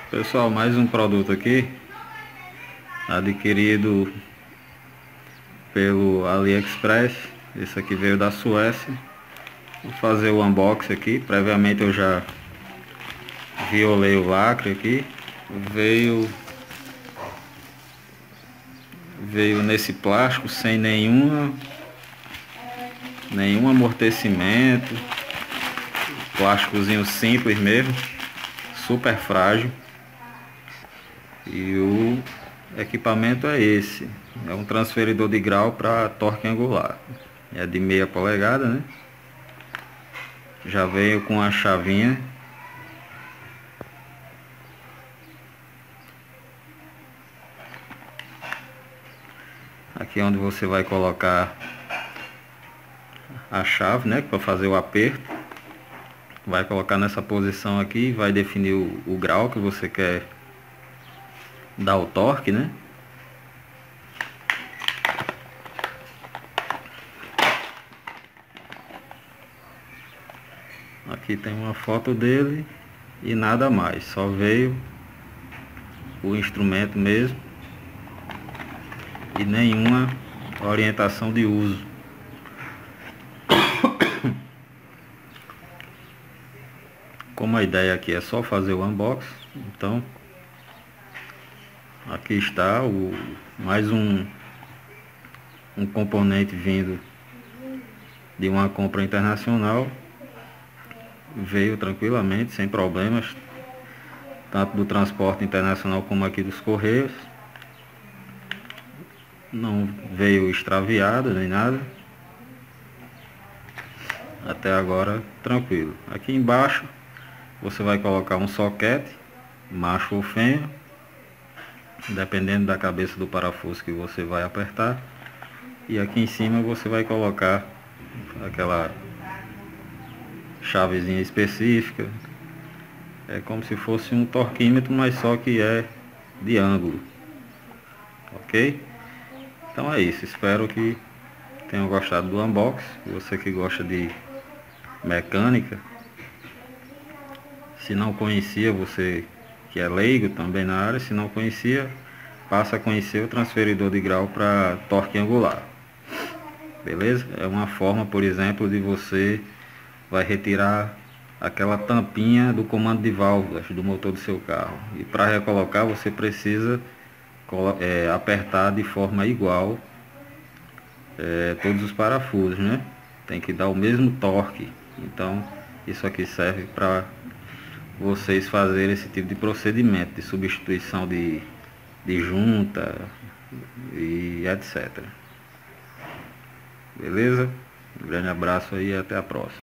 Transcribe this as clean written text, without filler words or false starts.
Pessoal, mais um produto aqui adquirido pelo AliExpress. Esse aqui veio da Suécia. Vou fazer o unboxing aqui. Previamente eu já violei o lacre aqui. Veio nesse plástico sem nenhum amortecimento. Plásticozinho simples mesmo, super frágil. E o equipamento é esse, é um transferidor de grau para torque angular, é de meia polegada, né? Já veio com a chavinha. Aqui é onde você vai colocar a chave, né, para fazer o aperto. Vai colocar nessa posição aqui e vai definir o grau que você quer dar o torque, né? Aqui tem uma foto dele e nada mais, só veio o instrumento mesmo e nenhuma orientação de uso. Como a ideia aqui é só fazer o unboxing, então aqui está mais um componente vindo de uma compra internacional. Veio tranquilamente, sem problemas, tanto do transporte internacional como aqui dos correios. Não veio extraviado nem nada. Até agora tranquilo. Aqui embaixo você vai colocar um soquete, macho ou fêmea, dependendo da cabeça do parafuso que você vai apertar. E aqui em cima você vai colocar aquela chavezinha específica. É como se fosse um torquímetro, mas só que é de ângulo. Ok? Então é isso. Espero que tenham gostado do unboxing. Você que gosta de mecânica, se não conhecia, você que é leigo também na área, se não conhecia, passa a conhecer o transferidor de grau para torque angular. Beleza? É uma forma, por exemplo, de você vai retirar aquela tampinha do comando de válvulas do motor do seu carro. E para recolocar você precisa apertar de forma igual todos os parafusos, né? Tem que dar o mesmo torque. Então isso aqui serve para vocês fazerem esse tipo de procedimento de substituição de junta e etc. Beleza? Um grande abraço aí e até a próxima.